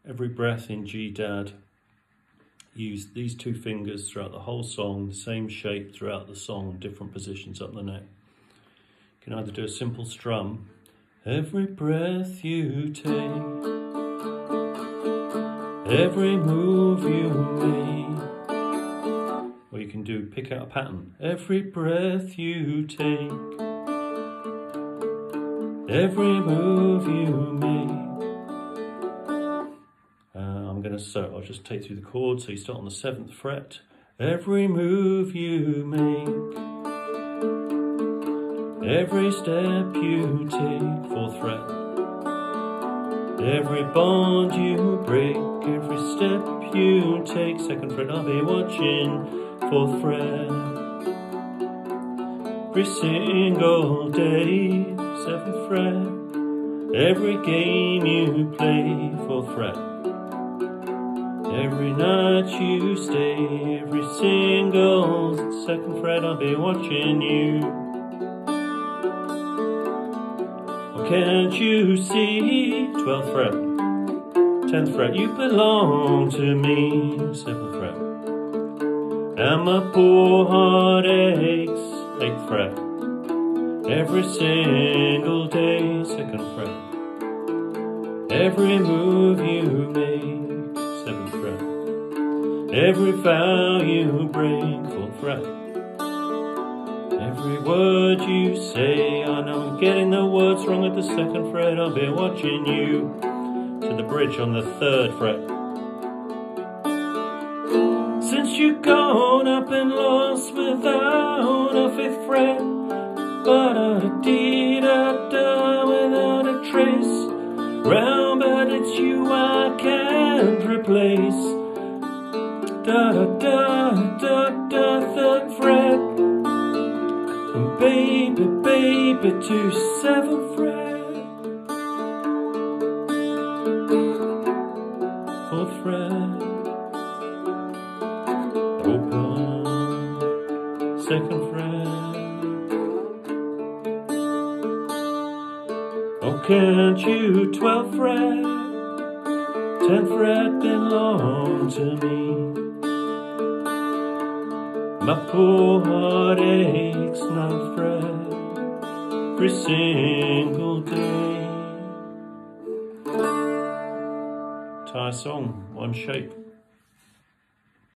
every breath in GDAD. Use these two fingers throughout the whole song, the same shape throughout the song, different positions up the neck. You can either do a simple strum, every breath you take, every move you make, or you can do pick out a pattern, every breath you take, every move you make. I'll just take through the chords. So you start on the 7th fret. Every move you make, every step you take, 4th fret. Every bond you break, every step you take, 2nd fret. I'll be watching, 4th fret. Every single day, 7th fret. Every game you play, 4th fret. Every night you stay, every single 2nd fret, I'll be watching you. Oh, can't you see? 12th fret, 10th fret, you belong to me, 7th fret. And my poor heart aches, 8th fret. Every single day, 2nd fret. Every move you make, 7th fret. Every vow you break, 4th fret. Every word you say, I know I'm getting the words wrong at the 2nd fret. I'll be watching you to the bridge on the 3rd fret. Since you've gone up and lost without a 5th fret, ba-da-dee-da-da without a trace. Round, but it's you I can't replace. Da-da-da-da-da, 3rd fret. And baby, baby, to 7th fret. 4th fret. Open, 2nd fret. Oh, can't you, 12th fret, 10th fret belong to me. My poor heart aches, 9th fret, every single day. Entire song, one shape.